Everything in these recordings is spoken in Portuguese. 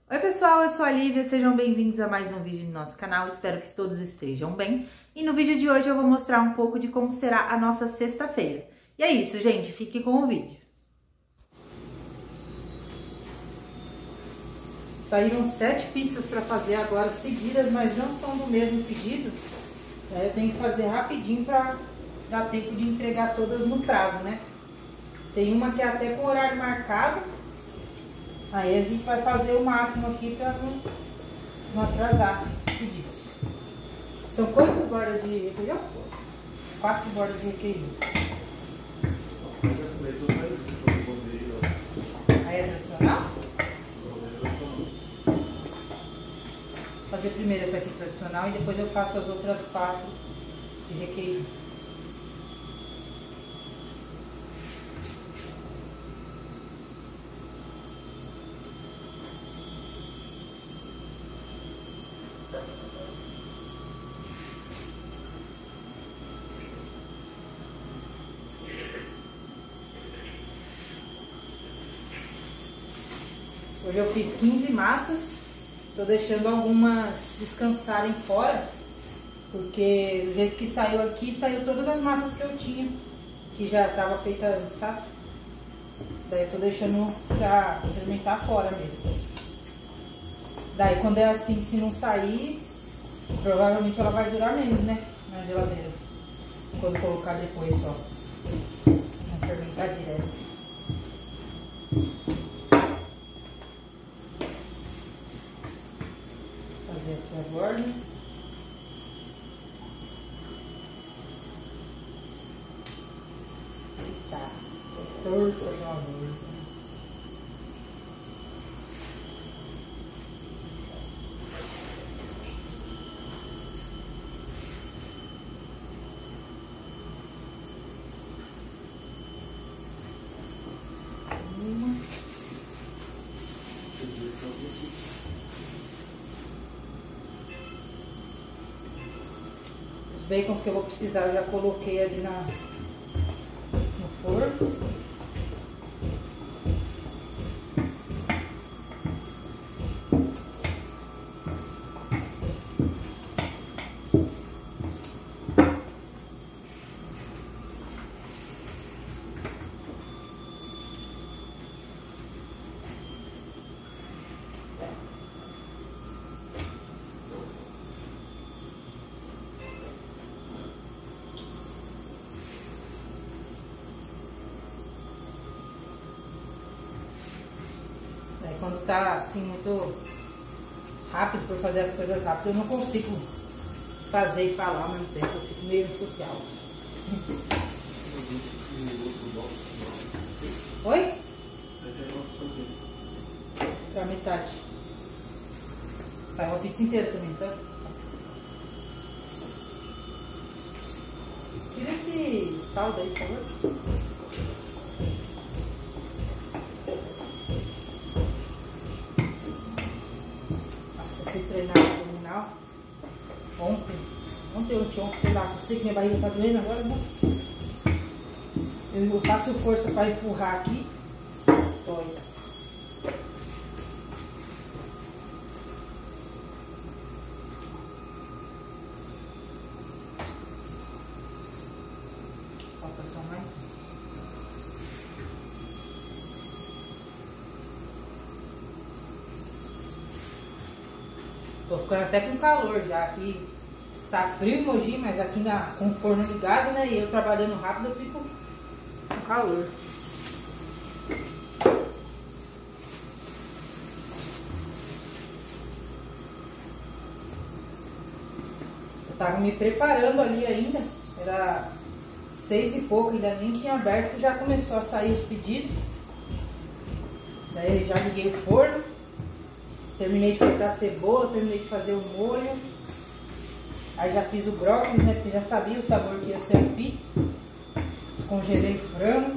Oi pessoal, eu sou a Lívia, sejam bem-vindos a mais um vídeo do nosso canal, espero que todos estejam bem. E no vídeo de hoje eu vou mostrar um pouco de como será a nossa sexta-feira. E é isso, gente, fique com o vídeo. Saíram 7 pizzas para fazer agora seguidas, mas não são do mesmo pedido. Eu tenho que fazer rapidinho para dar tempo de entregar todas no prazo, né? Tem uma que é até com horário marcado. Aí a gente vai fazer o máximo aqui para não atrasar os pedidos. São quantas bordas de requeijão? 4 bordas de requeijão. Aí é tradicional? Vou fazer primeiro essa aqui tradicional e depois eu faço as outras 4 de requeijão. Hoje eu fiz 15 massas, tô deixando algumas descansarem fora, porque do jeito que saiu aqui, saiu todas as massas que eu tinha, que já estava feita antes, sabe? Daí eu tô deixando pra fermentar fora mesmo. Daí quando é assim, se não sair, provavelmente ela vai durar menos, né? Na geladeira. Quando colocar depois só. Vamos fermentar direto. Fazer aqui a borda. Eita, torto, meu amor. Os bacons que eu vou precisar eu já coloquei ali no forno. Quando tá assim muito rápido por fazer as coisas rápido, eu não consigo fazer e falar ao mesmo tempo, eu fico meio social. Oi? Pra metade. Sai uma pizza inteira também, sabe? Tira esse saldo aí, por favor. Treinar abdominal ontem, sei lá, eu sei que minha barriga tá doendo agora, né? Eu faço força para empurrar aqui, dói. Falta só mais. Tô ficando até com calor já, aqui tá frio em Mogi, mas aqui com o forno ligado, né, e eu trabalhando rápido eu fico com calor. Eu tava me preparando ali ainda, era 6 e pouco, ainda nem tinha aberto, já começou a sair os pedidos. Daí já liguei o forno. Terminei de cortar a cebola, terminei de fazer o molho. Aí já fiz o brócolis, né? Porque já sabia o sabor que ia ser as pizzas. Descongelei o frango.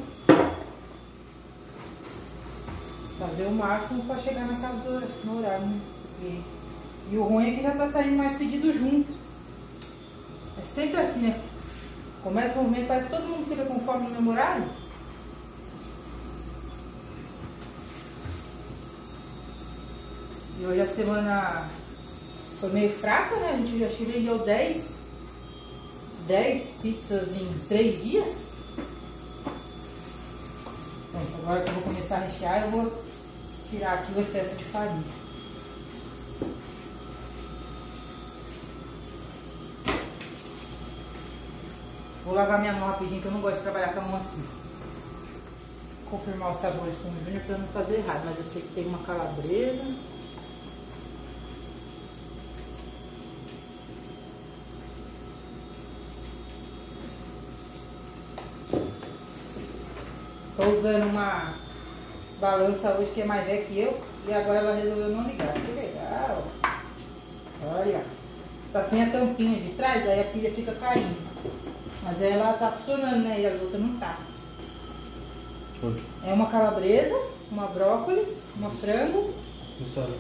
Fazer o máximo para chegar na casa no horário, né? E o ruim é que já tá saindo mais pedido junto. É sempre assim, né? Começa o momento, parece que todo mundo fica com fome no mesmo horário. E hoje a semana foi meio fraca, né? A gente já vendeu 10 pizzas em 3 dias. Pronto, agora que eu vou começar a rechear, eu vou tirar aqui o excesso de farinha. Vou lavar minha mão rapidinho, que eu não gosto de trabalhar com a mão assim. Confirmar os sabores com o Júnior para não fazer errado, mas eu sei que tem uma calabresa. Estou usando uma balança hoje que é mais velha que eu e agora ela resolveu não ligar. Que legal! Olha, tá sem a tampinha de trás, aí a pilha fica caindo. Mas ela tá funcionando, né? E as outras não tá. É uma calabresa, uma brócolis, uma frango. Mussarela.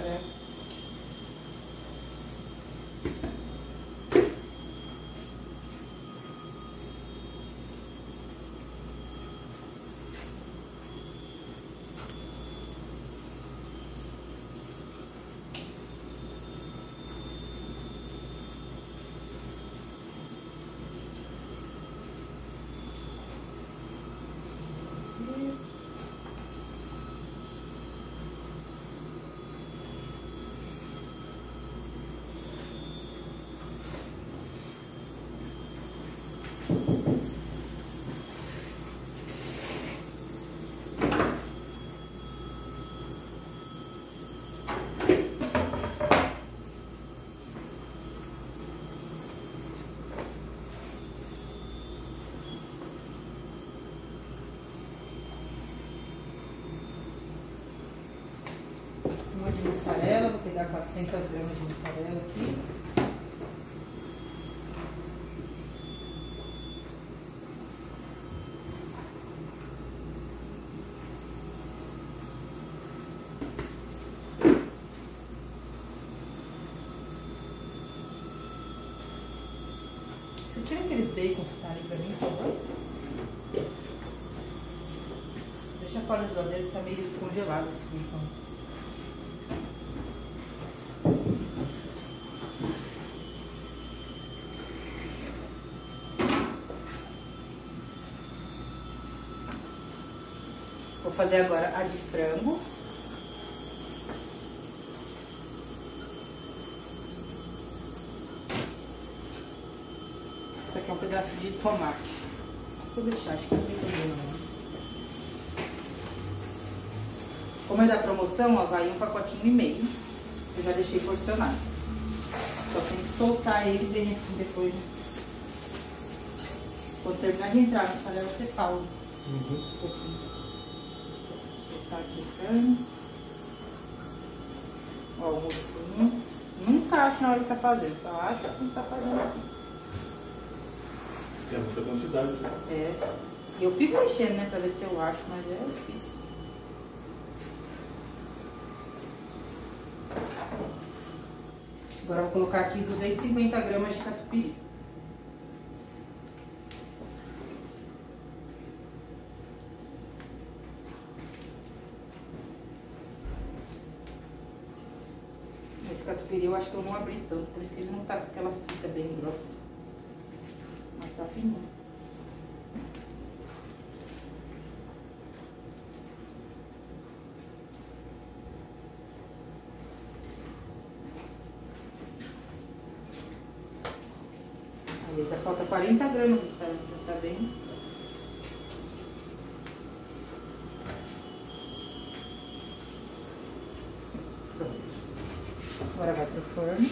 Uma de mussarela, vou pegar 400 gramas de mussarela aqui. Você tira aqueles bacons que tá ali pra mim, por favor? Deixa fora do geladeira que tá meio congelado esse bacon. Vou fazer agora a de frango. Isso aqui é um pedaço de tomate. Vou deixar, acho que não tem problema não. Como é da promoção, ó, vai um pacotinho e meio. Eu já deixei porcionado. Só tem que soltar ele bem aqui depois. Quando terminar de entrar na panela, você pausa. Um pouquinho. Soltar aqui o frango. Ó, o mocinho. Nunca acho na hora que tá fazendo, só acho quando tá fazendo a pizza. Tem muita quantidade, né? É. Eu fico mexendo, né, pra ver se eu acho, mas é difícil. Agora eu vou colocar aqui 250 gramas de catupiry. Esse catupiry eu acho que eu não abri tanto, por isso que ele não tá com aquela fita bem grossa. Mas tá fininho. Aí ainda falta 40 gramas, tá bem. Pronto. Agora vai pro forno.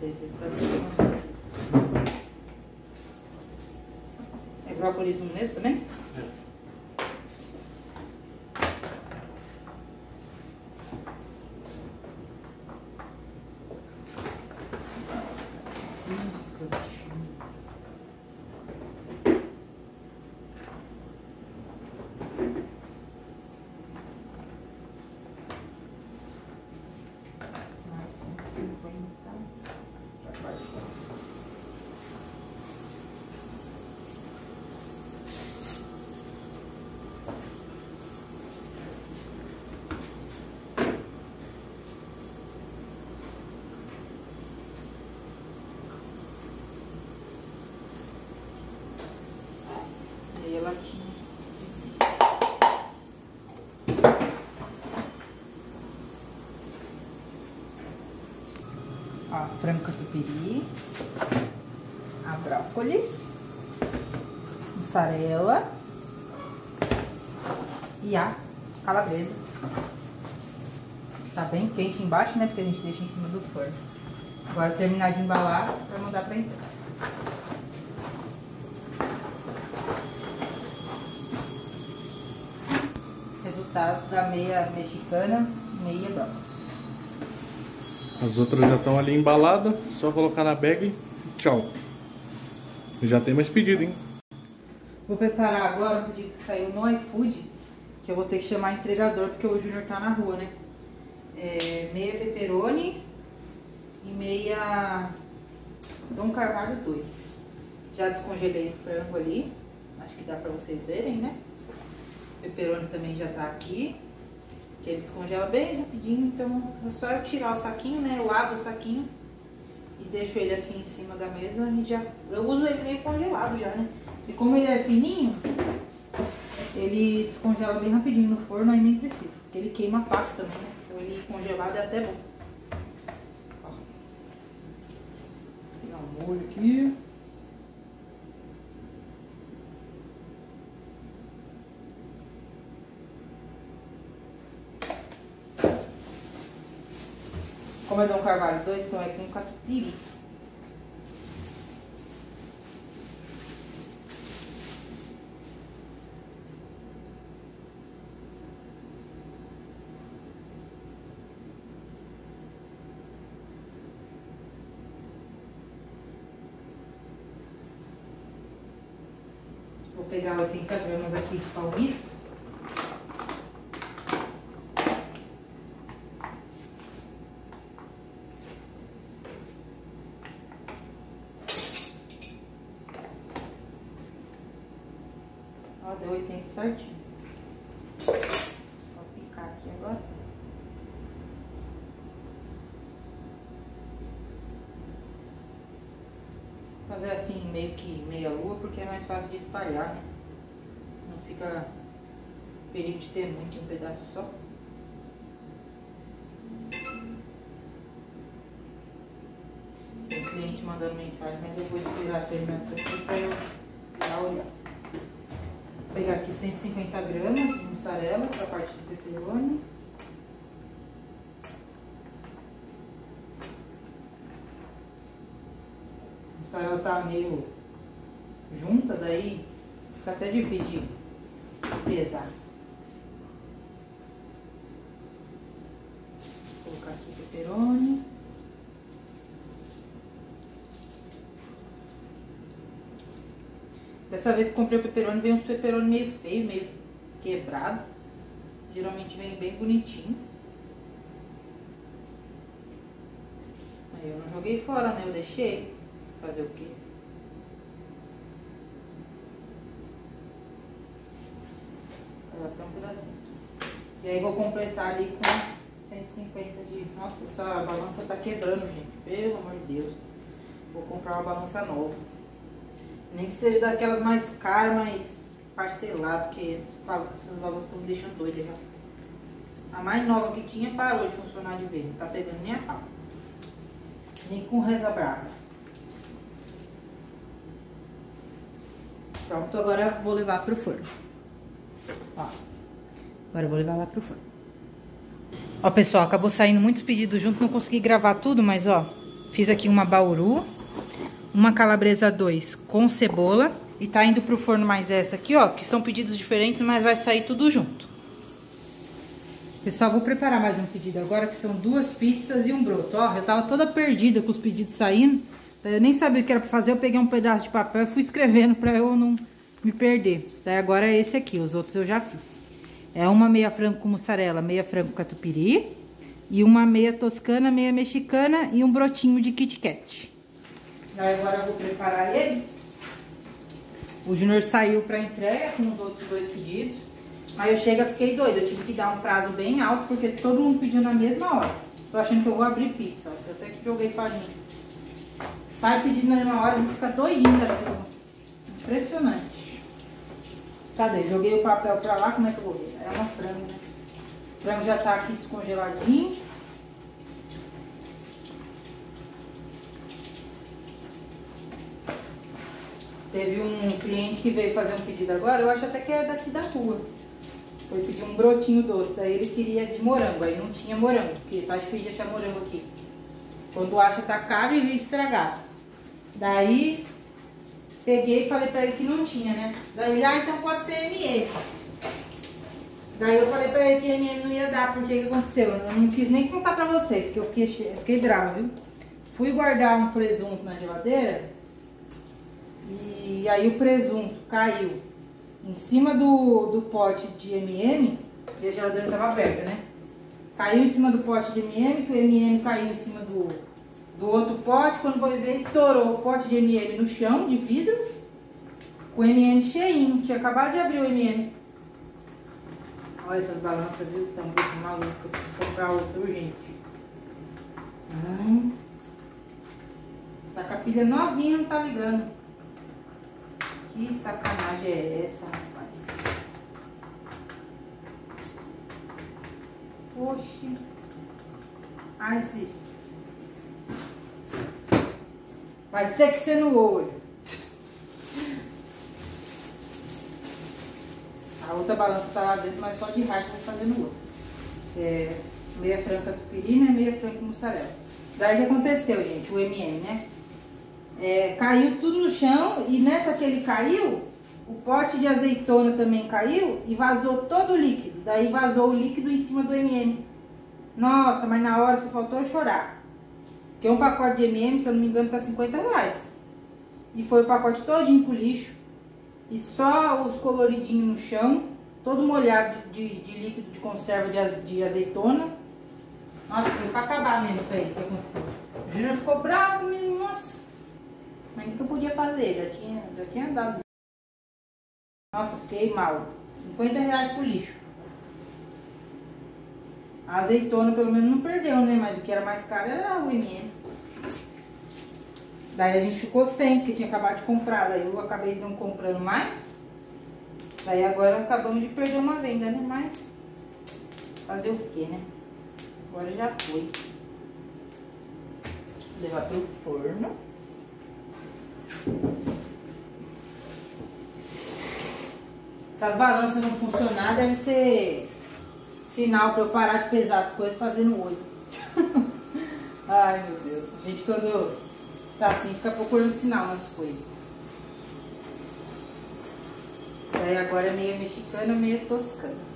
esse pra mim. É brócolis mesmo também? É. Ó, frango catupiry, a brócolis, mussarela e a calabresa. Tá bem quente embaixo, né? Porque a gente deixa em cima do forno. Agora terminar de embalar pra mandar pra entrar. Resultado da meia mexicana, meia brócolis. As outras já estão ali embaladas, só colocar na bag e tchau. Já tem mais pedido, hein? Vou preparar agora um pedido que saiu no iFood, que eu vou ter que chamar entregador porque o Júnior tá na rua, né? Meia pepperoni e meia Dom Carvalho 2. Já descongelei o frango ali, acho que dá pra vocês verem, né? O pepperoni também já tá aqui, que ele descongela bem rapidinho, então é só eu tirar o saquinho, né? Eu lavo o saquinho e deixo ele assim em cima da mesa e já... Eu uso ele meio congelado já, né? E como ele é fininho, ele descongela bem rapidinho no forno, aí nem precisa, porque ele queima fácil também, né? Então ele congelado é até bom. Ó. Vou pegar um molho aqui. Como é Dom Carvalho 2, então é com catupiry. Vou pegar 80 gramas aqui de palmito. Ó, deu 80 certinho. Só picar aqui agora. Fazer assim, meio que meia lua, porque é mais fácil de espalhar, né? Não fica perigo de ter muito em um pedaço só. Tem cliente mandando mensagem, mas eu vou esperar terminar isso aqui pra eu dar uma olhada. Vou pegar aqui 150 gramas de mussarela para a parte de pepperoni. A mussarela tá meio junta, daí fica até difícil de pesar. Vou colocar aqui o pepperoni. Dessa vez que comprei o pepperoni, veio uns pepperoni meio feio, meio quebrado. Geralmente vem bem bonitinho. Aí eu não joguei fora, né? Eu deixei. Fazer o quê? Ela tem um pedacinho aqui. E aí vou completar ali com 150 de... Nossa, essa balança tá quebrando, gente. Pelo amor de Deus. Vou comprar uma balança nova. Nem que seja daquelas mais caras, mais parcelado, porque essas balanças estão me deixando doida já. A mais nova que tinha parou de funcionar de vez. Não tá pegando nem a pau. Nem com reza brava. Pronto, agora eu vou levar pro forno. Ó, agora eu vou levar lá pro forno. Ó, pessoal, acabou saindo muitos pedidos junto, não consegui gravar tudo, mas ó, Fiz aqui uma bauru, uma calabresa 2 com cebola. E tá indo pro forno mais essa aqui, ó, que são pedidos diferentes, mas vai sair tudo junto. Pessoal, vou preparar mais um pedido agora, que são 2 pizzas e um broto. Ó, eu tava toda perdida com os pedidos saindo. Eu nem sabia o que era pra fazer, eu peguei um pedaço de papel e fui escrevendo pra eu não me perder. Daí agora é esse aqui, os outros eu já fiz. É uma meia frango com mussarela, meia frango com catupiry. E uma meia toscana, meia mexicana e um brotinho de Kit Kat. Daí agora eu vou preparar ele. O Júnior saiu pra entrega com os outros 2 pedidos. Aí eu chego e fiquei doida. Eu tive que dar um prazo bem alto, porque todo mundo pediu na mesma hora. Tô achando que eu vou abrir pizza. Eu até que joguei farinha. Sai pedindo na mesma hora, a gente fica doidinho assim. Impressionante. Cadê? Joguei o papel pra lá, como é que eu vou ver? É uma frango, né? O frango já tá aqui descongeladinho. Teve um cliente que veio fazer um pedido agora, eu acho até que é daqui da rua. Foi pedir um brotinho doce, daí ele queria de morango, aí não tinha morango, porque tá difícil de achar morango aqui. Quando acha tá caro e vem estragado. Daí, peguei e falei pra ele que não tinha, né? Daí ele, então pode ser MM. Daí eu falei pra ele que MM não ia dar, porque o que aconteceu? Eu não quis nem contar pra vocês, porque eu fiquei brava, viu? Fui guardar um presunto na geladeira. E aí o presunto caiu em cima do pote de MM, e a geladeira estava aberta, né? Caiu em cima do pote de MM, que o MM caiu em cima do outro pote. Quando foi ver, estourou o pote de MM no chão, de vidro, com o MM cheinho. Tinha acabado de abrir o MM. Olha essas balanças, viu? Estão muito malucas. Eu preciso comprar outra urgente. Tá com a pilha novinha, não tá ligando. Que sacanagem é essa, rapaz? Oxi. Ai, insisto. Vai ter que ser no olho. A outra balança tá lá dentro, mas só de raiva eu vou fazer no olho. Meia frango catupiry, né? Meia frango mussarela. Daí o que aconteceu, gente? O MM, né? Caiu tudo no chão e nessa que ele caiu, o pote de azeitona também caiu e vazou todo o líquido. Daí vazou o líquido em cima do MM. Nossa, mas na hora só faltou eu chorar. Porque um pacote de MM, se eu não me engano, tá R$50. E foi o pacote todinho pro lixo. E só os coloridinhos no chão, todo molhado de líquido de conserva de azeitona. Nossa, foi pra acabar mesmo isso aí que aconteceu. O Júnior ficou bravo mesmo, nossa. Mas o que eu podia fazer? Já tinha dado. Nossa, fiquei mal. R$50 pro lixo. A azeitona pelo menos não perdeu, né? Mas o que era mais caro era o MM. Daí a gente ficou sem, porque tinha acabado de comprar. Daí eu acabei não comprando mais. Daí agora acabamos de perder uma venda, né? Mas fazer o que, né? Agora já foi. Vou levar pro forno. Se as balanças não funcionar, deve ser sinal pra eu parar de pesar as coisas fazendo olho. Ai, meu Deus. A gente quando tá assim, fica procurando sinal nas coisas. Daí agora é meia mexicana, meia toscana.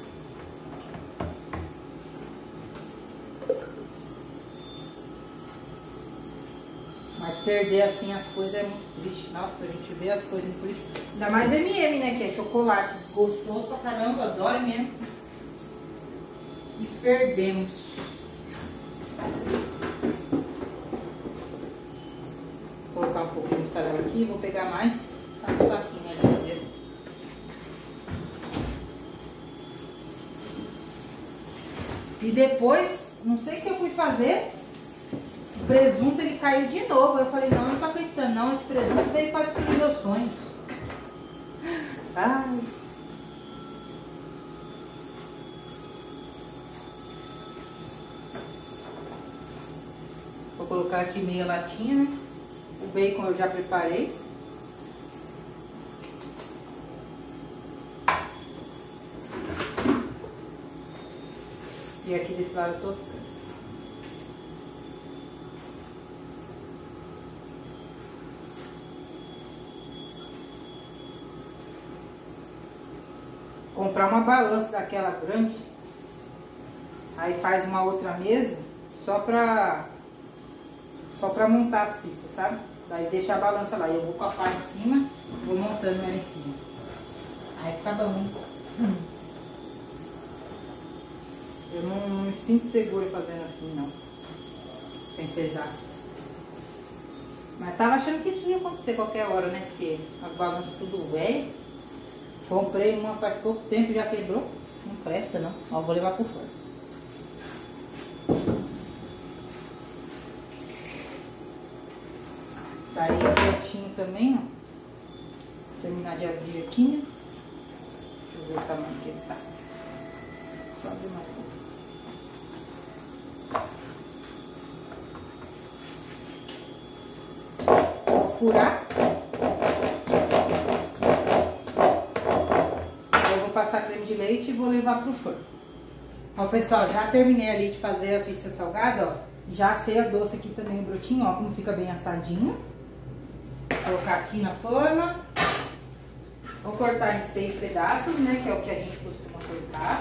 Mas perder assim as coisas é muito triste. Nossa, a gente vê as coisas no lixo. Ainda mais MM, né? Que é chocolate gostoso pra caramba, adoro MM. E perdemos. Vou colocar um pouco de mussarela aqui, vou pegar mais. Tá no saquinho ali dentro. E depois, não sei o que eu fui fazer. O presunto ele caiu de novo. Eu falei, não tô acreditando não. Esse presunto veio para destruir meus sonhos. Ai. Vou colocar aqui meia latinha, né? O bacon eu já preparei. E aqui desse lado toscano. comprar uma balança daquela grande. Aí faz uma outra mesa só pra montar as pizzas, sabe? Daí deixa a balança lá. Eu vou com a pá em cima, vou montando ela em cima. Aí fica bom. Eu não me sinto segura fazendo assim, não. Sem pesar. Mas tava achando que isso ia acontecer qualquer hora, né? Porque as balanças tudo velho. Comprei uma faz pouco tempo, já quebrou. Não presta, não. Ó, vou levar pro forno. Tá aí o brotinho também, ó. Vou terminar de abrir aqui, né? Deixa eu ver o tamanho que ele tá. Só abrir mais um pouco. Vou furar. Eu vou passar creme de leite e vou levar pro forno. Ó, pessoal, já terminei ali de fazer a pizza salgada, ó. Já assei a doce aqui também, o brotinho, ó, como fica bem assadinho. Vou colocar aqui na forma. Vou cortar em 6 pedaços, né, que é o que a gente costuma cortar.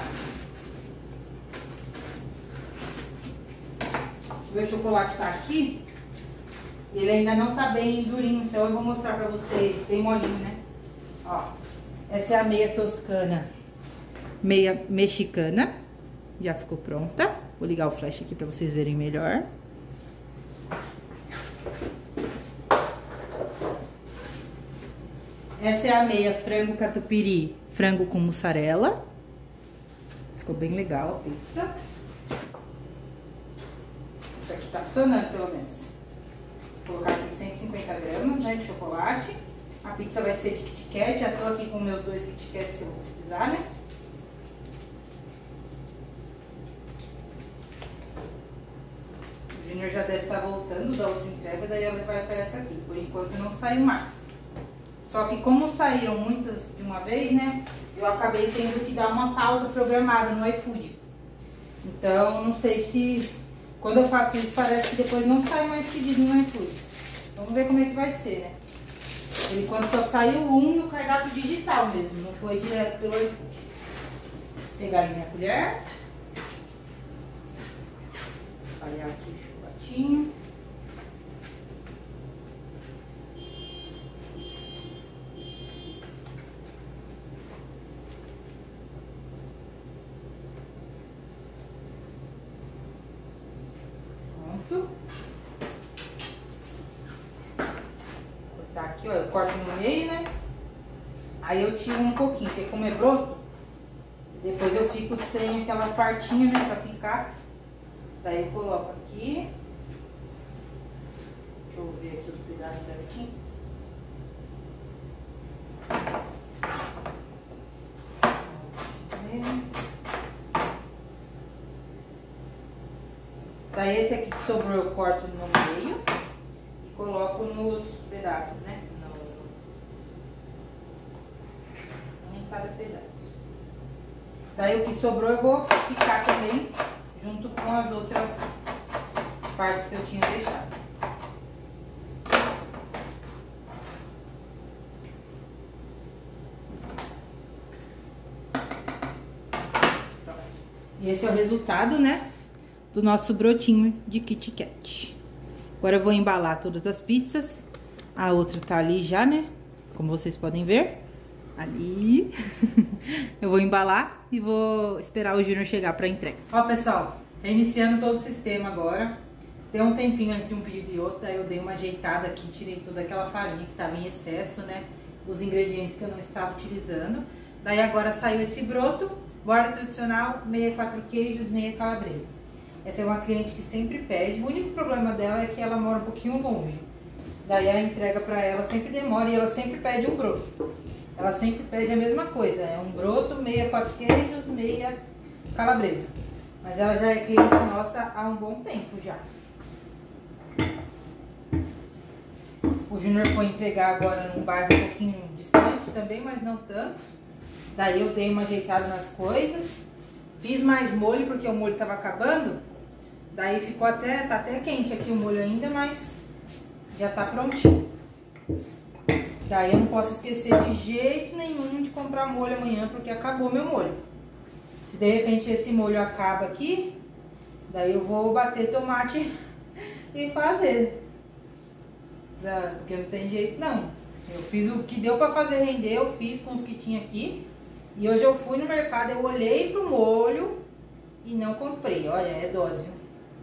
O meu chocolate tá aqui. Ele ainda não tá bem durinho, então eu vou mostrar pra vocês, bem molinho, né? Ó, essa é a meia toscana, meia mexicana. Já ficou pronta. Vou ligar o flash aqui pra vocês verem melhor. Essa é a meia frango catupiry, frango com mussarela. Ficou bem legal a pizza. Essa aqui tá funcionando, pelo menos. Vou colocar aqui 150 gramas, né, de chocolate. A pizza vai ser de Kit Kat. Já tô aqui com meus 2 Kit Kats que eu vou precisar, né? O Junior já deve estar voltando da outra entrega, daí ela vai para essa aqui. Por enquanto não saiu mais. Só que como saíram muitas de uma vez, né? Eu acabei tendo que dar uma pausa programada no iFood. Então, não sei se... Quando eu faço isso, parece que depois não sai mais pedido no iFood. Vamos ver como é que vai ser, né? Por enquanto só saiu um no cardápio digital mesmo, não foi direto pelo iFood. Vou pegar ali minha colher. Espalhar aqui o chocolatinho. Pronto. Cortar aqui, ó, eu corto no meio, né? Aí eu tiro um pouquinho, porque como é broto, depois eu fico sem aquela partinha, né, pra picar. Daí eu coloco aqui. Deixa eu ver aqui os pedaços certinho. Daí esse aqui que sobrou eu corto no meio e coloco nos pedaços, né? Um em cada pedaço. Daí o que sobrou eu vou picar também, junto com as outras partes que eu tinha deixado. E esse é o resultado, né, do nosso brotinho de Kit Kat. Agora eu vou embalar todas as pizzas. A outra tá ali já, né, como vocês podem ver. Ali. Eu vou embalar e vou esperar o Junior chegar pra entrega. Ó, pessoal, reiniciando todo o sistema agora. Deu um tempinho entre um pedido e outro, daí eu dei uma ajeitada aqui, tirei toda aquela farinha que tava em excesso, né, os ingredientes que eu não estava utilizando. Daí agora saiu esse broto, borda tradicional, meia 4 queijos, meia calabresa. Essa é uma cliente que sempre pede. O único problema dela é que ela mora um pouquinho longe. Daí a entrega pra ela sempre demora e ela sempre pede um broto. Ela sempre pede a mesma coisa, é um broto, meia 4 queijos, meia calabresa. Mas ela já é cliente nossa há um bom tempo já. O Junior foi entregar agora num bairro um pouquinho distante também, mas não tanto. Daí eu dei uma ajeitada nas coisas. Fiz mais molho porque o molho tava acabando. Daí ficou até, tá até quente aqui o molho ainda, mas já tá prontinho. Daí eu não posso esquecer de jeito nenhum de comprar molho amanhã, porque acabou meu molho. Se de repente esse molho acaba aqui, daí eu vou bater tomate e fazer. Porque não tem jeito não. Eu fiz o que deu pra fazer render, eu fiz com os que tinha aqui. E hoje eu fui no mercado, eu olhei pro molho e não comprei. Olha, é dose, viu?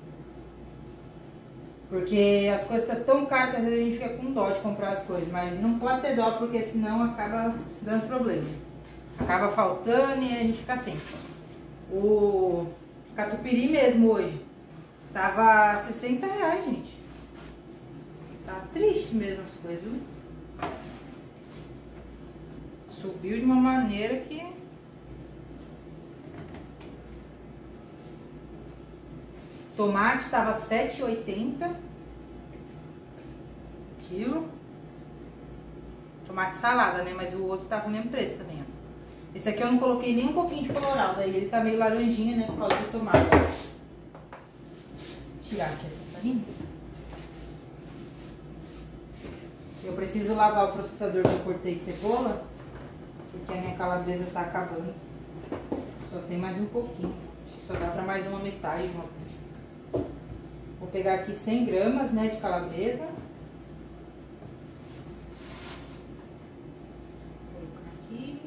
Porque as coisas estão tão caras que às vezes a gente fica com dó de comprar as coisas. Mas não pode ter dó, porque senão acaba dando problema. Acaba faltando e a gente fica sem. O catupiry mesmo hoje tava R$60, gente. Tá triste mesmo as coisas, viu? Subiu de uma maneira que... Tomate tava R$7,80 quilo. Tomate salada, né? Mas o outro tava o mesmo preço também, ó. Esse aqui eu não coloquei nem um pouquinho de colorau, daí ele tá meio laranjinha, né? Por causa do tomate. Vou tirar aqui essa farinha. Eu preciso lavar o processador que eu cortei cebola, porque a minha calabresa tá acabando. Só tem mais um pouquinho. Acho que só dá pra mais uma metade de uma vez. Vou pegar aqui 100 gramas, né, de calabresa. Vou colocar aqui.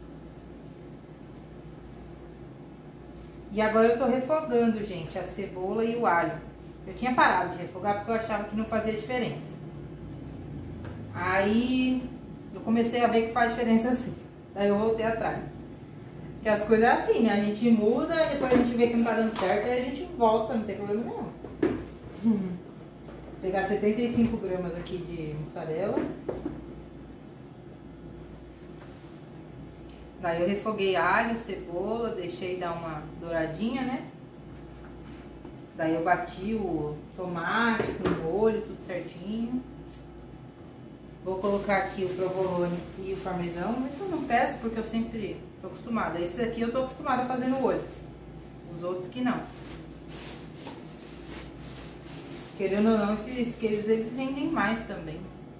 E agora eu tô refogando, gente, a cebola e o alho. Eu tinha parado de refogar porque eu achava que não fazia diferença. Aí eu comecei a ver que faz diferença assim. Daí eu voltei atrás. Porque as coisas é assim, né? A gente muda, depois a gente vê que não tá dando certo, aí a gente volta, não tem problema nenhum. Vou pegar 75 gramas aqui de mussarela. Daí eu refoguei alho, cebola, deixei dar uma douradinha, né? Daí eu bati o tomate com o molho, tudo certinho. Vou colocar aqui o provolone e o parmesão. Isso eu não peço porque eu sempre tô acostumada. Esse aqui eu tô acostumada a fazer no olho. Os outros que não. Querendo ou não, esses queijos eles rendem mais também.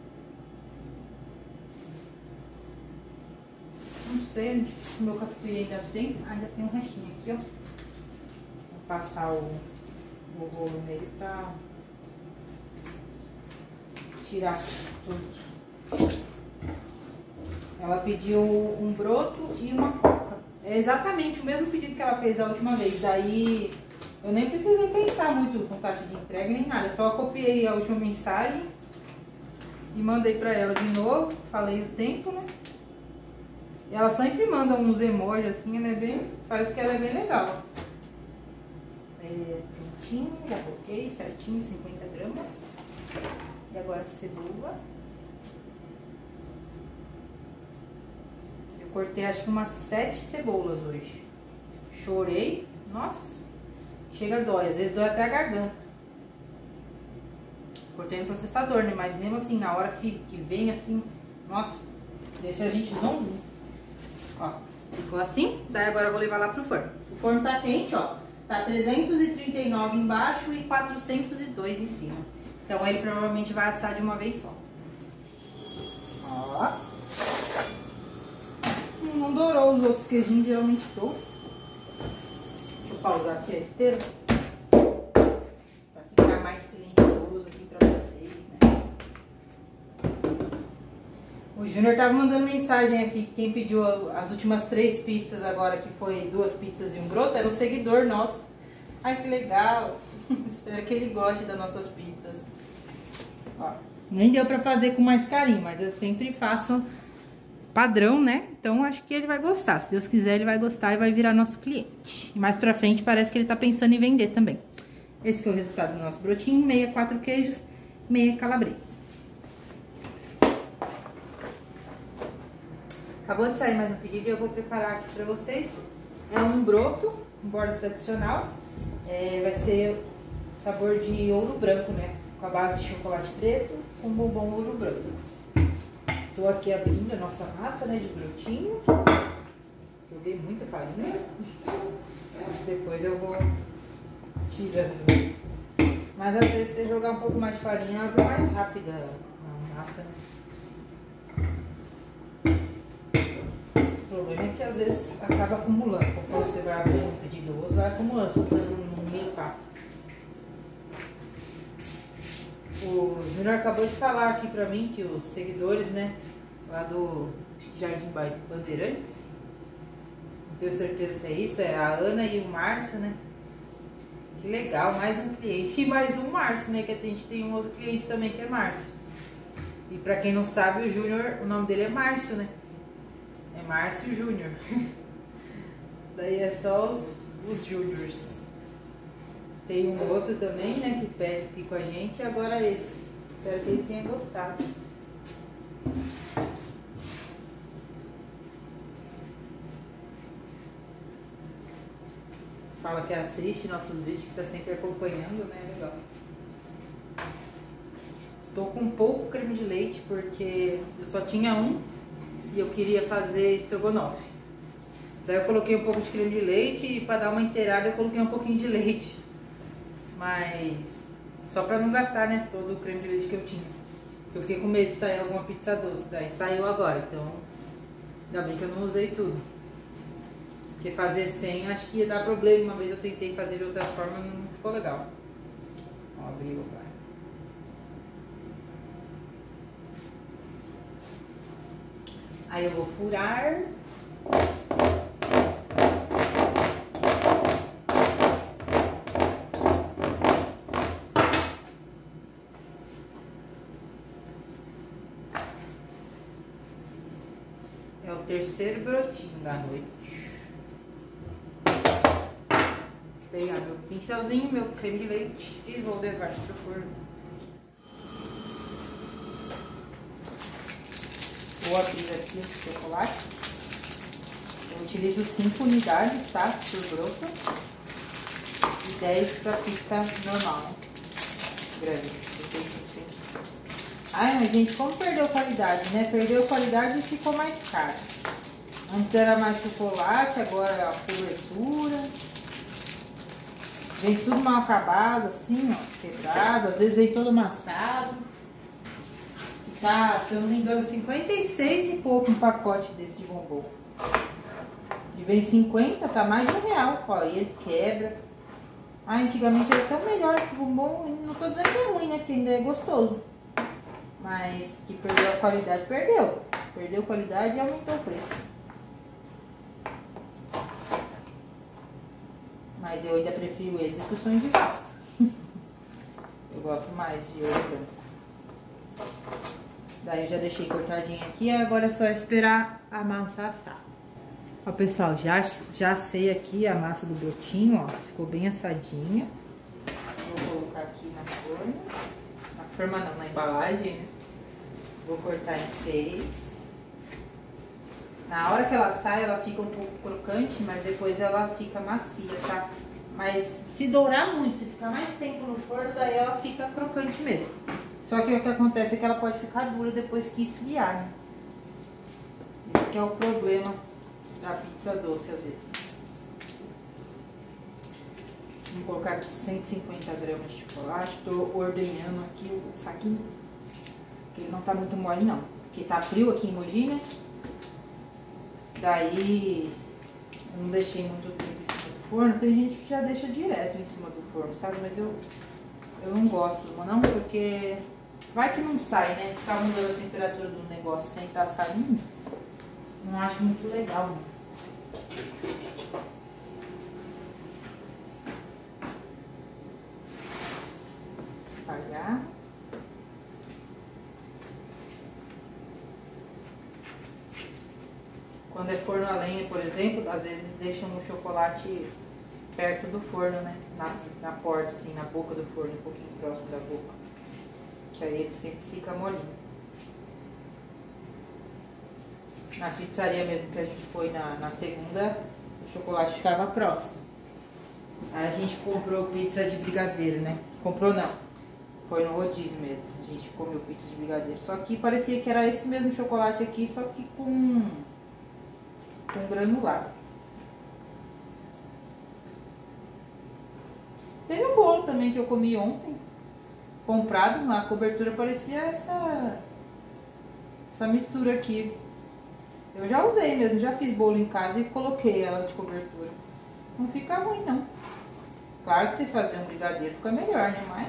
Não sei onde o meu catupiry ainda tem. Ainda tem um restinho aqui, ó. Vou passar o rolo nele pra tirar tudo. Ela pediu um broto e uma coca. É exatamente o mesmo pedido que ela fez da última vez. Daí eu nem precisei pensar muito com taxa de entrega nem nada. Eu só copiei a última mensagem e mandei pra ela de novo. Falei o tempo, né? E ela sempre manda uns emojis assim, ela é bem... Parece que ela é bem legal. Prontinho, já coloquei certinho, 50 gramas. E agora a cebola. Eu cortei acho que umas 7 cebolas hoje. Chorei. Nossa, chega a dói. Às vezes dói até a garganta. Cortei no processador, né? Mas mesmo assim, na hora que vem assim, nossa, deixa a gente zonzinho. Ó, ficou assim. Daí agora eu vou levar lá pro forno. O forno tá quente, ó. Tá 339 embaixo e 402 em cima. Então ele provavelmente vai assar de uma vez só. Ó. Não dourou os outros queijinhos, geralmente dou. Deixa eu pausar aqui a esteira. Pra ficar mais silencioso aqui pra vocês, né? O Júnior tava mandando mensagem aqui. Quem pediu as últimas 3 pizzas agora, que foi 2 pizzas e um broto, era um seguidor nosso. Ai, que legal. Espero que ele goste das nossas pizzas. Ó, nem deu pra fazer com mais carinho, mas eu sempre faço padrão, né? Então acho que ele vai gostar. Se Deus quiser, ele vai gostar e vai virar nosso cliente. E mais pra frente parece que ele tá pensando em vender também. Esse foi o resultado do nosso brotinho. Meia 4 queijos, meia calabresa. Acabou de sair mais um pedido e eu vou preparar aqui pra vocês. É um broto, um borda tradicional. Vai ser sabor de ouro branco, né? Com a base de chocolate preto com bombom ouro branco. Tô aqui abrindo a nossa massa, né, de brotinho. Joguei muita farinha. Depois eu vou tirando. Mas às vezes, se você jogar um pouco mais de farinha, abre mais rápido a massa, né? problema é que às vezes acaba acumulando. Conforme você vai abrir um pedido ou outro, vai acumulando se você não limpar. O Júnior acabou de falar aqui pra mim que os seguidores, né, lá do Jardim Bandeirantes, não tenho certeza se é isso, é a Ana e o Márcio, né? Que legal, mais um cliente e mais um Márcio, né? Que a gente tem um outro cliente também que é Márcio. E pra quem não sabe, o Júnior, o nome dele é Márcio, né? É Márcio Júnior. Daí é só os Júniors. Tem um outro também, né, que pede aqui com a gente, e agora esse. Espero que ele tenha gostado. Fala que assiste nossos vídeos, que está sempre acompanhando, né? Legal. Estou com pouco creme de leite, porque eu só tinha um e eu queria fazer estrogonofe. Daí eu coloquei um pouco de creme de leite e para dar uma inteirada eu coloquei um pouquinho de leite. Mas só para não gastar, né, todo o creme de leite que eu tinha. Eu fiquei com medo de sair alguma pizza doce, daí saiu agora, então ainda bem que eu não usei tudo. Porque fazer sem acho que ia dar problema. Uma vez eu tentei fazer de outras formas e não ficou legal. Ó, abriu agora. Aí eu vou furar. É o terceiro brotinho da noite. Vou pegar meu pincelzinho, meu creme de leite e vou levar pro forno. Vou abrir aqui os chocolates. Eu utilizo 5 unidades, tá? Por broto. E 10 pra pizza normal, né? Grande. Ai, mas gente, como perdeu qualidade, né? Perdeu qualidade e ficou mais caro. Antes era mais chocolate, agora a cobertura. Vem tudo mal acabado, assim, ó, quebrado. Às vezes vem todo amassado. Tá, se eu não me engano, 56 e pouco um pacote desse de bombom. E vem 50, tá mais de R$1. Ó, e ele quebra. Ah, antigamente era tão melhor esse bombom. Não tô dizendo que é ruim, né? Porque ainda é gostoso. Mas que perdeu a qualidade, perdeu. Perdeu qualidade e aumentou o preço. Mas eu ainda prefiro ele do que o sonho de valsa. Eu gosto mais de ouro branco. Daí eu já deixei cortadinho aqui, agora é só esperar a massa assar. Ó, pessoal, já assei aqui a massa do brotinho, ó. Ficou bem assadinha. Vou colocar aqui na forma. Na forma não, na embalagem, né? Vou cortar em 6. Na hora que ela sai, ela fica um pouco crocante, mas depois ela fica macia, tá? Mas se dourar muito, se ficar mais tempo no forno, daí ela fica crocante mesmo. Só que o que acontece é que ela pode ficar dura depois que esfriar, né? Esse que é o problema da pizza doce, às vezes. Vou colocar aqui 150 gramas de chocolate. Tô ordenhando aqui o saquinho. Porque ele não tá muito mole, não. Porque tá frio aqui em Mogi, né? Daí, eu não deixei muito tempo em cima do forno. Tem gente que já deixa direto em cima do forno, sabe? Mas eu não gosto, não, porque vai que não sai, né? Ficar mudando a temperatura do negócio sem estar saindo, não acho muito legal, né? Espalhar. Quando é forno a lenha, por exemplo, às vezes deixam o chocolate perto do forno, né? Na porta, assim, na boca do forno, um pouquinho próximo da boca. Que aí ele sempre fica molinho. Na pizzaria mesmo que a gente foi na segunda, o chocolate ficava próximo. Aí a gente comprou pizza de brigadeiro, né? Comprou não. Foi no rodízio mesmo. A gente comeu pizza de brigadeiro. Só que parecia que era esse mesmo chocolate aqui, só que com granulado. Teve um bolo também que eu comi ontem, comprado, a cobertura parecia essa mistura aqui. Eu já usei mesmo, já fiz bolo em casa e coloquei ela de cobertura. Não fica ruim, não. Claro que se fazer um brigadeiro fica melhor, né? Mas,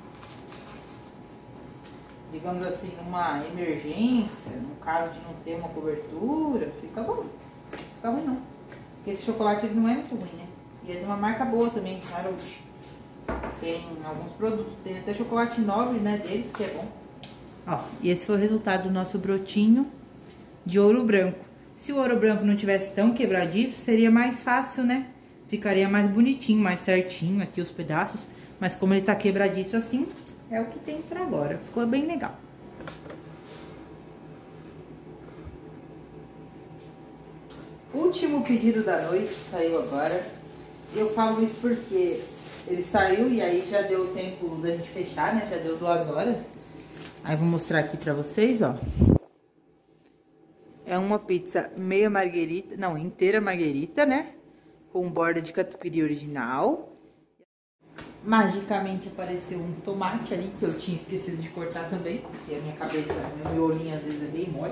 digamos assim, numa emergência, no caso de não ter uma cobertura, fica bom. Não fica ruim, não. Porque esse chocolate ele não é muito ruim, né? E é de uma marca boa também, Harold. Tem alguns produtos, tem até chocolate nobre, né, deles, que é bom. Ó, e esse foi o resultado do nosso brotinho de ouro branco. Se o ouro branco não tivesse tão quebradiço, seria mais fácil, né? Ficaria mais bonitinho, mais certinho aqui os pedaços. Mas como ele tá quebradiço assim, é o que tem por agora. Ficou bem legal. Último pedido da noite, saiu agora. Eu falo isso porque ele saiu e aí já deu tempo da gente fechar, né? Já deu 2 horas. Aí eu vou mostrar aqui pra vocês, ó. É uma pizza meia marguerita, não, inteira marguerita, né? Com borda de catupiry original. Magicamente apareceu um tomate ali, que eu tinha esquecido de cortar também, porque a minha cabeça, meu miolinho às vezes é bem mole.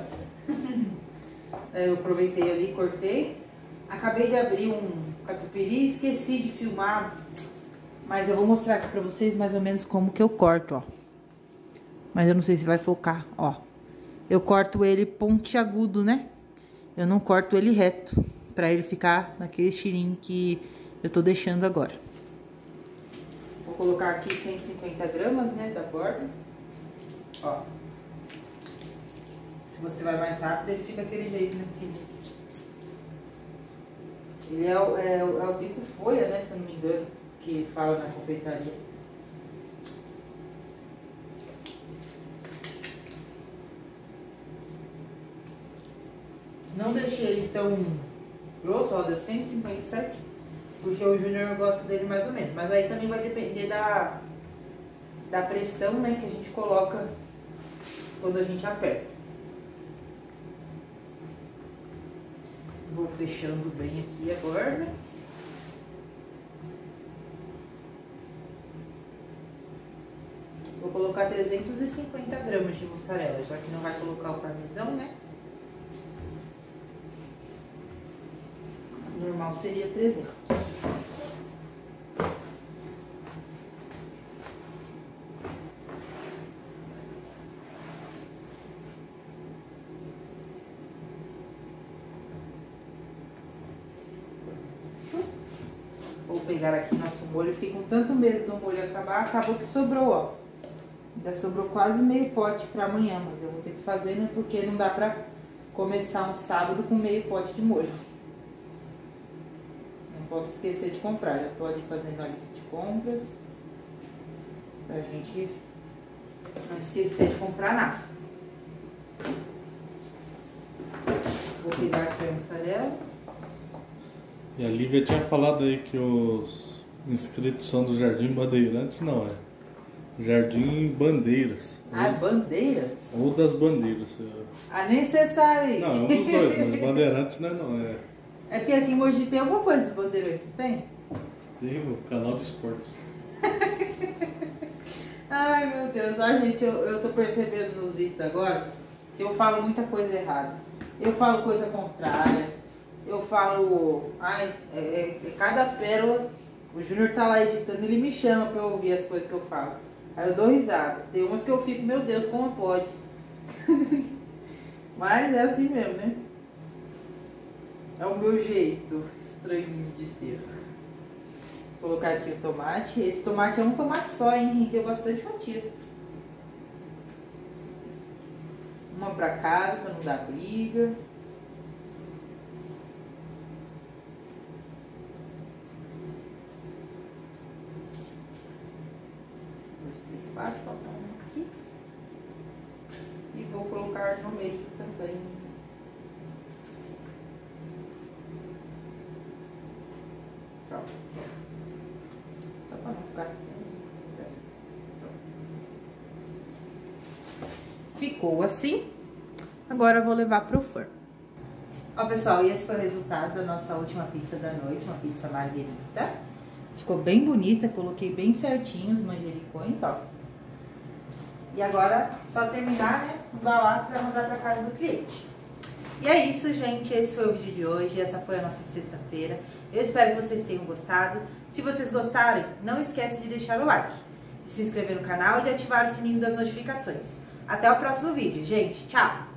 Eu aproveitei ali, cortei. Acabei de abrir um catupiry, esqueci de filmar, mas eu vou mostrar aqui pra vocês mais ou menos como que eu corto, ó. Mas eu não sei se vai focar, ó. Eu corto ele pontiagudo, né? Eu não corto ele reto, pra ele ficar naquele estilinho que eu tô deixando agora. Vou colocar aqui 150 gramas, né, da borda. Ó. Se você vai mais rápido, ele fica aquele jeito, né? Ele é o bico folha, né, se eu não me engano, que fala na confeitaria. Não deixei ele tão grosso, ó, deu 157, porque o Júnior gosta dele mais ou menos. Mas aí também vai depender da pressão, né, que a gente coloca quando a gente aperta. Vou fechando bem aqui a borda. Vou colocar 350 gramas de mussarela, já que não vai colocar o parmesão, né? Normal seria 300. Vou pegar aqui nosso molho. Fiquei com tanto medo do molho acabar, acabou que sobrou, ó. Ainda sobrou quase meio pote pra amanhã, mas eu vou ter que fazer, né? Porque não dá pra começar um sábado com meio pote de molho. Não posso esquecer de comprar. Já tô ali fazendo a lista de compras. Pra gente não esquecer de comprar nada. Vou pegar aqui a mussarela. E a Lívia tinha falado aí que os inscritos são do Jardim Bandeirantes, não é? Jardim Bandeiras. Ah, Bandeiras? Ou das Bandeiras. Ah, nem você sabe. Não, é um dos dois, mas Bandeirantes não é. É porque aqui em Mogi tem alguma coisa de Bandeirantes, não tem? Tem o canal de esportes. Ai, meu Deus. Ah, gente, eu tô percebendo nos vídeos agora que eu falo muita coisa errada. Eu falo coisa contrária. Eu falo... Ai, cada pérola... O Júnior tá lá editando, ele me chama pra eu ouvir as coisas que eu falo. Aí eu dou risada. Tem umas que eu fico, meu Deus, como pode? Mas é assim mesmo, né? É o meu jeito estranho de ser. Vou colocar aqui o tomate. Esse tomate é um tomate só, hein? Rendeu bastante fatia. Uma pra cada, pra não dar briga. Falta um aqui. E vou colocar no meio também. Pronto. Só para não ficar assim. Ficou assim. Agora eu vou levar pro forno. Ó, pessoal, e esse foi o resultado da nossa última pizza da noite, uma pizza marguerita. Ficou bem bonita, coloquei bem certinho os manjericões, ó. E agora, só terminar, né, embalar para mandar para casa do cliente. E é isso, gente. Esse foi o vídeo de hoje. Essa foi a nossa sexta-feira. Eu espero que vocês tenham gostado. Se vocês gostarem, não esquece de deixar o like, de se inscrever no canal e de ativar o sininho das notificações. Até o próximo vídeo, gente. Tchau!